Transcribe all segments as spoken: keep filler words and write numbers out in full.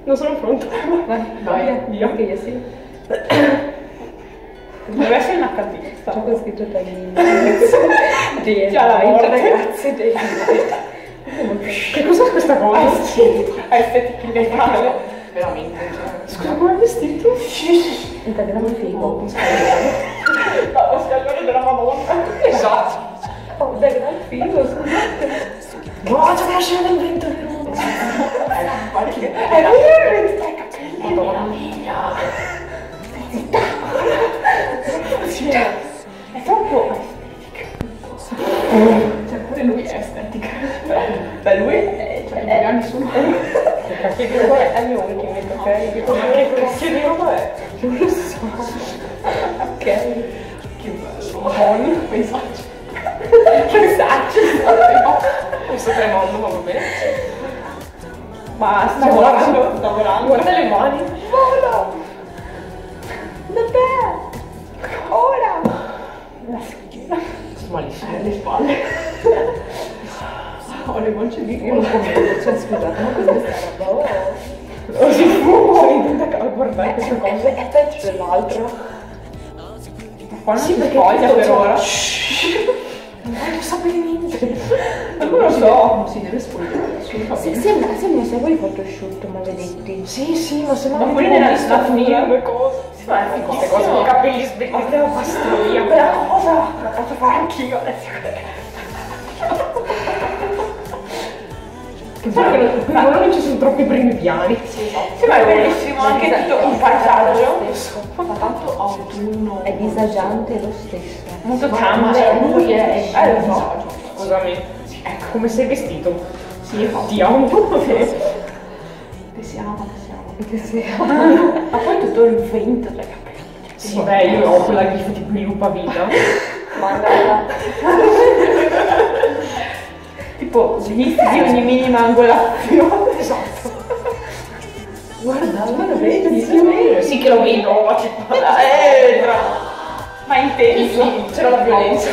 Non sono pronta. Vai, Vai, via. Che io sì. Deve essere in acca di. C'è con scritto taglini. Già la morte. Ragazzi, dei. Che cos'è questa cosa? Estetica illegale. Veramente. Scusa, come è vestito? Instagram figo. Lo scalone della Madonna. Esatto. Oh, da gran figo, scusate. Guarda, c'è la scena del vento di Roma. È vero, stai capendo. Madonna mia. È troppo estetica. Cioè, pure lui è estetica. Beh, lui è, cioè, non ha nessuno. Che cosa è il mio ultimo, ok? Che cosa che di roba è? Non lo so. Ok. Che bello. Con messaggio. Messaggio. Mi sto tremando, ma va bene. Ma Sta volando, sta volando. Guarda le mani. Vola. Dov'è? Ora. La schiena. Malissimo. Le spalle. Ho le guance di Io non commento, cioè scusate, ma cos'è questa roba? Oh, si fu. Sono intenta a guardare queste cose. È peggio dell'altro. Ma qua non Sì, si perché spoglia tutto per ciò- ora. Non voglio sapere niente. Non lo so. Non si deve spogliare. Assolutamente. Sì, sembra, sembra se voi photoshoot, maledetti. Sì, sì, ma se no Ma mi pure tipo nella vista statura. finire due cose. Sì, ma è figo. Queste cose con i capelli sbelliti. Ma basta via. Quella cosa la posso fare anch'io adesso. Che bello, qui non ci sono troppi primi piani. Sì, esatto. Sì, ma è bellissimo anche tutto un paesaggio. Fa tanto autunno. È disagiante lo stesso. Molto Ma camera. lui è Eh, lo so. disagio. Scusami. Ecco come sei vestito. Sì, esatto. Ti amo. Che si ama, che si ama. Che sia. Ma poi tutto il vento dai capelli. Sì, beh, io ho quella gif tipo il lupa vita. Mandala. Tipo, gli di ogni minima angolazione. Esatto. Guarda, ma lo vedi? Sì che lo vedo, tipo. Eh, ma intenso. Sì, c'era la violenza.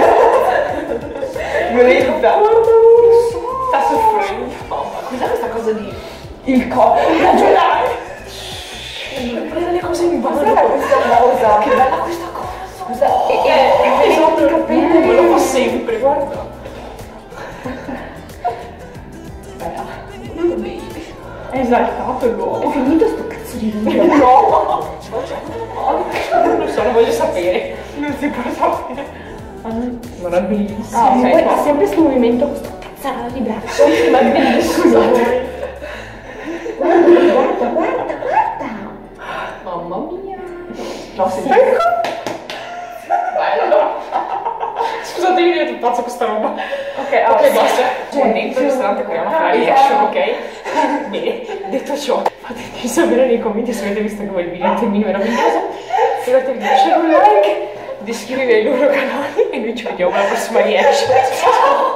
Violenza. Sta soffrendo. Cos'è questa cosa di... Il corpo ragionare. Guarda le cose in Cos'era ballo. questa cosa? Che bella questa cosa. Scusa, e, e, Eh, e esatto, i capelli. me lo fa sempre, guarda. È esaltato È l'uomo. finito sto cazzo di video. No! Non lo so, lo voglio sapere. Non si può sapere. Ma era bellissimo. Ah, Cioè, poi ha sempre questo movimento, questo cazzaro di braccio. ma è bellissimo. Scusate. Guarda, guarda, guarda, guarda. Mamma mia. No, si Ecco. Scusate, io ti pazzo questa roba. Ok, ok, basta. C'è dentro il ristorante qui a fare reaction, ok? Bene, detto ciò, fatemi sapere nei commenti se avete visto come il video termino meraviglioso. Ricordatevi di lasciare un like, di iscrivervi ai loro canali e noi ci vediamo alla prossima reaction.